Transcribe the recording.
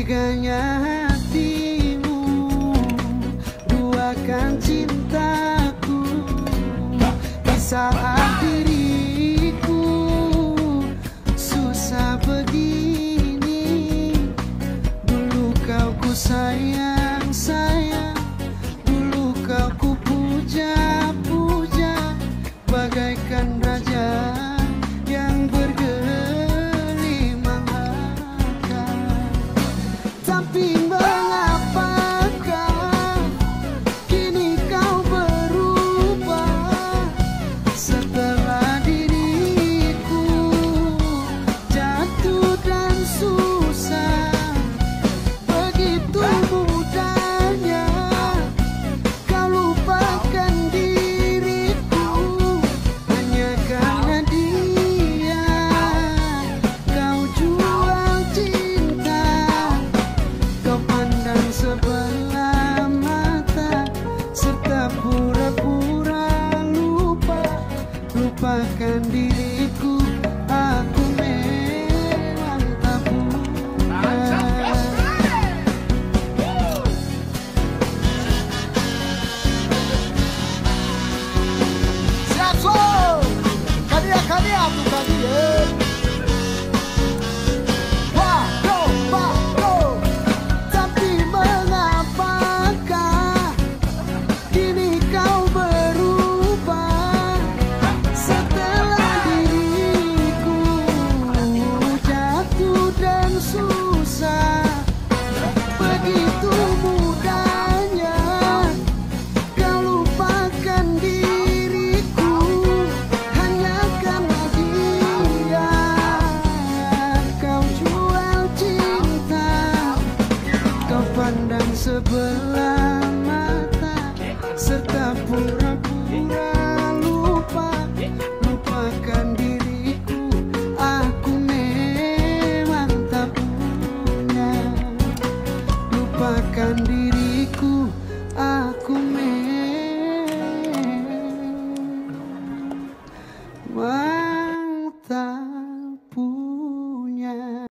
teganya hatimu, duakan cintaku di saat diriku susah begini. Dulu kau ku sayang, sayang, dulu kau ku puja, puja, bagaikan raja yang bergelimang harta. Tapi mengapakah kini kau berubah setelah diriku jatuh dan susah? Begitu mudahnya kau lupakan diriku hanya karena dia. Kau jual cinta, kau pandang sebelah mata, serta pura-pura lupa. Lupakan diriku, aku memang tak buta. Siap so, karya-karya tuh tadi ya. Tapi mengapakah kini kau berubah setelah diriku jatuh dan susah? Begitu mudahnya kau lupakan diriku hanya karena dia. Kau jual cinta, kau pandang sebelah